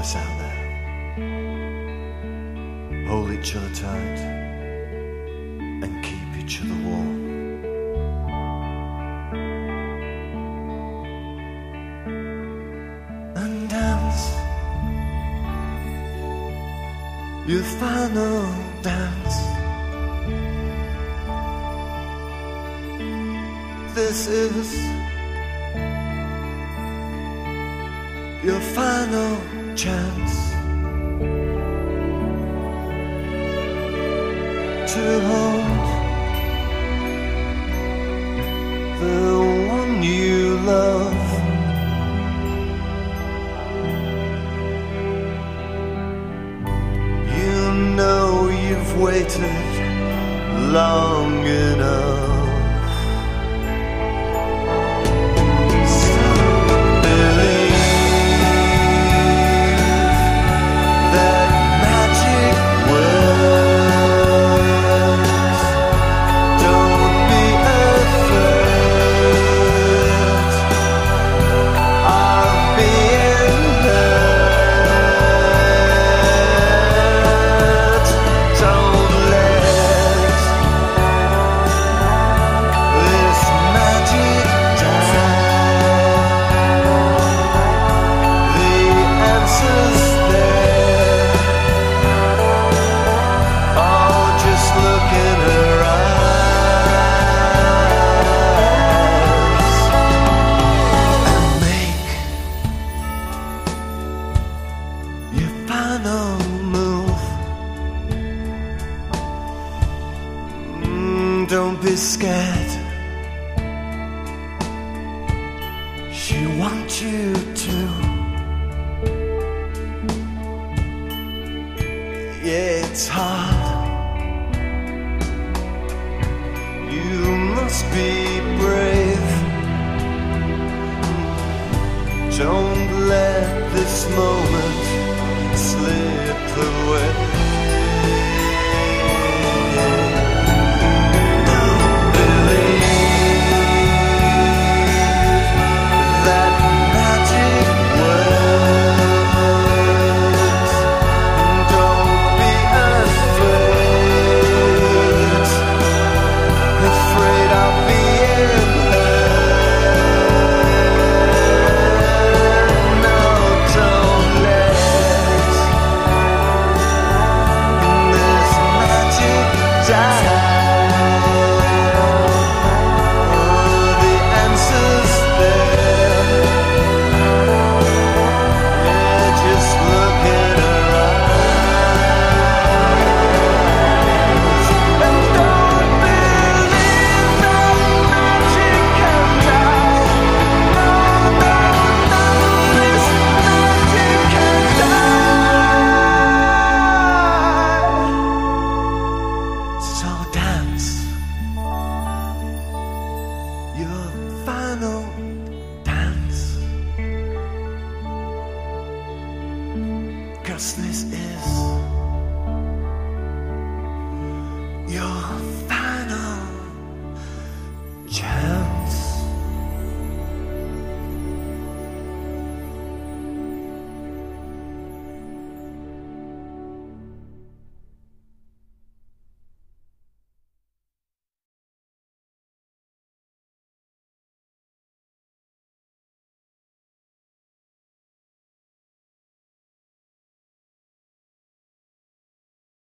us out there. Hold each other tight and keep each other warm. And dance your final dance. This is your final chance to hold the one you love. You know you've waited long enough. Don't be scared. She wants you to. Yeah, it's hard. You must be brave. Don't let this moment slip away.